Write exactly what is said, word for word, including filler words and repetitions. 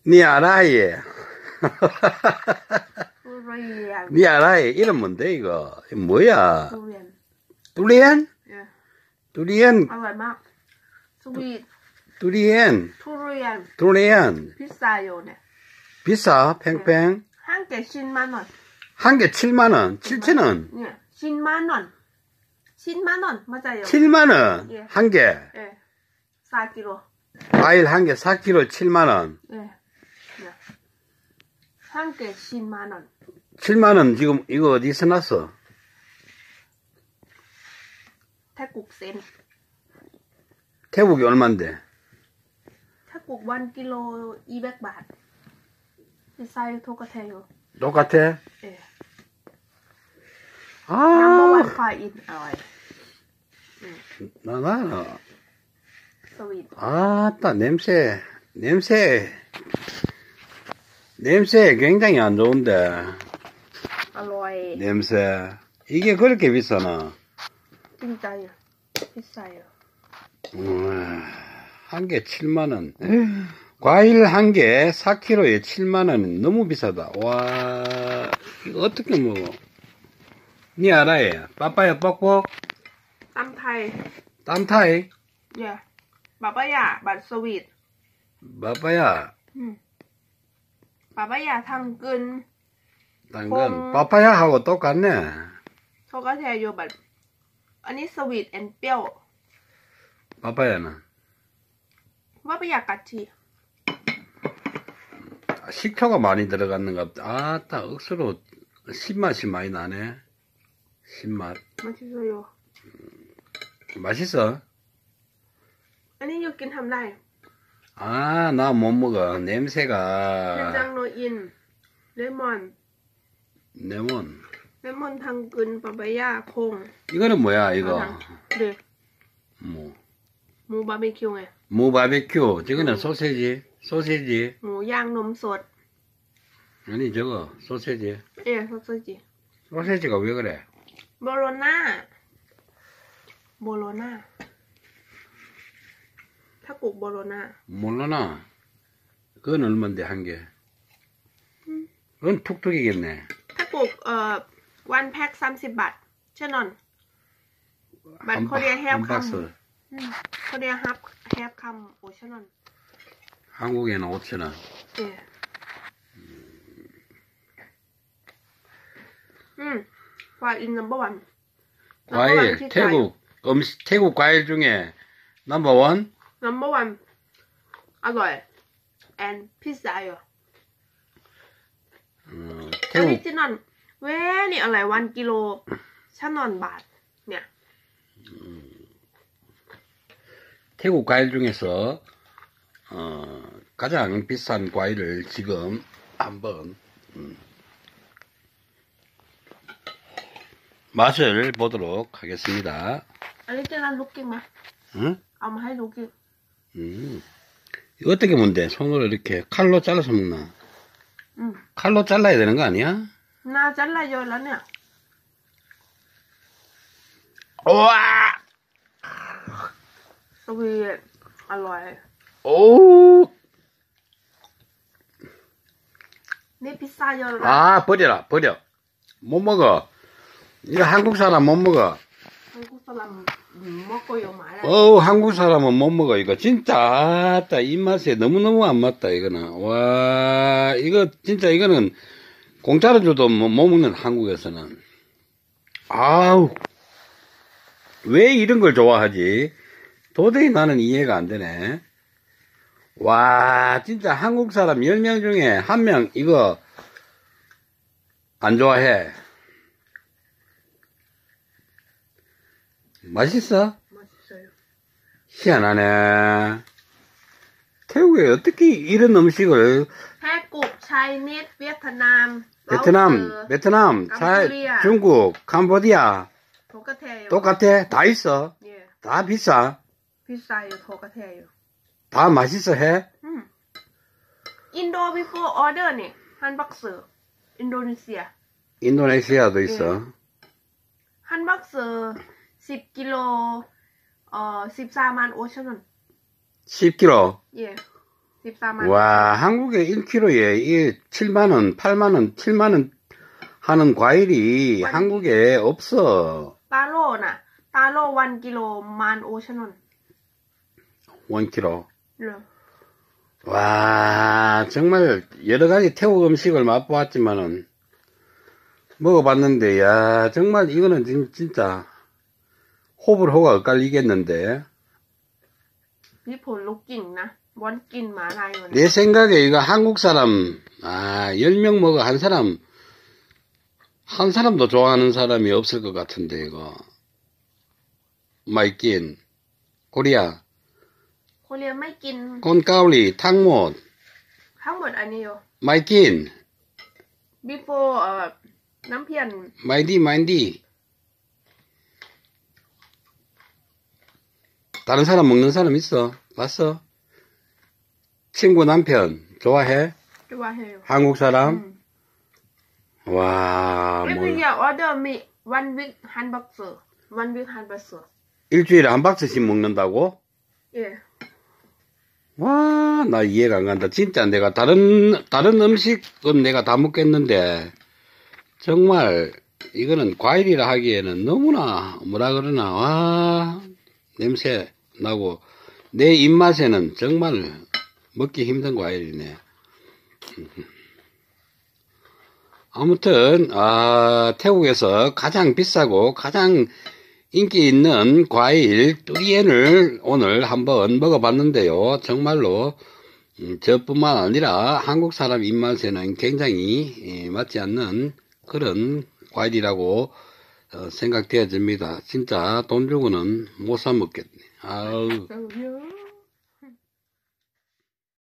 니 알아이? 두리안. 니 알아이? 이름 뭔데, 이거? 이거 뭐야? 두리안. 뚜리엔? 예. 뚜리엔, อร่อยมาก 스윗. 뚜리엔, 두리안. 뚜리엔. 비싸요, 네. 비싸, 팽팽. 한 개 십만 원. 한 개 칠만 원, 칠천 원. 예. 십만 원. 십만 원, 맞아요. 칠만 원. 예. 한 개. 예. 사 킬로. 과일 한 개 사 킬로 칠만 원. 예. 예. 한 개 십만 원. 칠만 원 지금 이거 어디서 났어? 태국 센. 태국이 얼만데? 태국 일 킬로 이백 바트. 비싸요, 똑같아요. 똑같아? 예. 아, 넘버원 파인 어이. 나, 나, 스윗. 아따, 냄새, 냄새, 냄새 굉장히 안 좋은데. อร่อย 냄새. 이게 그렇게 비싸나? 진짜요. 비싸요. 음, 한 개 칠만 원. 과일 한 개 사 킬로에 칠만 원. 너무 비싸다. 와, 이거 어떻게 먹어? 니 알아요? 빠빠야 뻑뻑? ตำไทย 땀타이? 예. 바바야, 맛 스윗. 빠빠야. 음. 바바야, 당근. 당근. 콩. 빠빠야하고 똑같네. 똑같아요, 맛. อันนี้ 스윗 앤 เปรี้ยว 빠빠야는. 바바야 같이. 식초가 많이 들어갔는가 보다. 아따, 억수로 신맛이 많이 나네. 신맛. 맛있어요. 맛있어? อันนี้อยู่กินทำได้ 아, 나 못 먹어. 냄새가. 된장노인, 레몬, 레몬. 레몬 당근, 바바야, 콩. 이거는 뭐야, 이거? 아, 네. 뭐. 무 바비큐에. 무 바베큐. 저거는 소세지. 소세지. 무 양놈솥. 아니, 저거, 소세지. 예, 소시지. 소세지가 왜 그래? 보로나. 보로나. 태국 보로나. 몰라나. 그건 얼만데, 한 개? 그건 툭툭이겠네. 태국, 어, one pack 삼십 바트. 천 원. But 한, Korea 한 have 박스. come. 음, Korea have, have come 오천 원. 한국에는 오천 원. 예. 음, 과일 넘버 원. 과일, 태국, 음식, 태국 과일 중에 넘버원? 넘버 원. อร่อย and 비싸요. 어, ออริ 태국, จินอลเว้ยนี่อะไรวันกิโลชั่นอนบาทเนี่ย 태국 과일 중에서, 어, 가장 비싼 과일을 지금 한번, 음, 맛을 보도록 하겠습니다. ออริจินอลลูกกิ้งไหม 응? เอามาให้ลูกกิ้ง 음. 이거 어떻게 먹는데? 손으로 이렇게 칼로 잘라서 먹나? อืม 칼로 잘라야 되는 거 아니야? น่าจะละเยอะแล้วเนี่ย 우와! สวีทอร่อย 오! นี่พิซซ่าเยอะแล้ว 아, 버려라, 버려. 못 먹어. 이거 한국 사람 못 먹어. มันกุสลัมมอกโกโยมาแล้ว 어우, 한국 사람은 못 먹어. 이거 진짜, 아따, 입맛에 너무너무 안 맞다, 이거는. 와, 이거, 진짜 이거는 공짜로 줘도 못, 못 먹는 한국에서는. 아우, 왜 이런 걸 좋아하지? 도저히 나는 이해가 안 되네. 와, 진짜 한국 사람 열 명 중에 한 명 이거 안 좋아해. 맛있어? 맛있어요. 희한하네. 태국에 어떻게 이런 음식을 แท้กุกไชนีสเวียดนาม 베트남, 베트남, 차, 캄보디아. 중국, 캄보디아 โทกะเทโย 똑같아? 다 있어? 예, 다 비싸? 비싸요. โทกะเทโย 다 맛있어 해? 음. 인도 before order นี่ฮันบักเซอร์อินโดนีเซีย 인도네시아도 있어. ฮันบักเซอร์สิบกิโลเอ่อสิบสามมันโอชั่น 십 킬로그램. 예. 십사만 와, 한국에 일 킬로그램에 이 칠만 원, 팔만 원, 칠만 원 하는 과일이 완- 한국에 없어. ตาโร่น่ะ ตาโร่วันกิโลมันโอชนน 일 킬로그램. เหรอ 와, 정말 여러 가지 태국 음식을 맛보았지만은 먹어봤는데, 야, 정말 이거는 진- 진짜 호불 호가 엇갈리겠는데. ญี่ปุ่นลูกกิ่งนะบอนกินหมาลายอยู่นะ 내 생각에 이거 한국 사람, 아, 열 명 먹어 한 사람, 한 사람도 좋아하는 사람이 없을 것 같은데, 이거. 마이낀, 코리아, โคเรียไม่กิน 콘까울리, 탕못, ทั้งหมดอันนี้อยู่ 마이낀, before เอ่อน้ำเพียน 마인디, 마인디. 다른 사람 먹는 사람 있어? 봤어? 친구 남편 좋아해? จะว่าเฮล 한국 อื 사람? ม 와, every 뭐, year order me one week hamburger one week hamburger 일주일에 한 박스씩 먹는다고? 예 와, 나 이해가 안 간다. 진짜 내가 다른, 다른 음식은 내가 다 먹겠는데, 정말, 이거는 과일이라 하기에는 너무나, 뭐라 그러나, 와, 냄새 나고, 내 입맛에는 정말 먹기 힘든 과일이네. 아무튼, 아, 태국에서 가장 비싸고 가장 인기 있는 과일 뚜리엔을 오늘 한번 먹어봤는데요. 정말로 음, 저뿐만 아니라 한국 사람 입맛에는 굉장히 예, 맞지 않는 그런 과일이라고 어, 생각되어집니다. 진짜 돈 주고는 못 사 먹겠네. 아우. เออ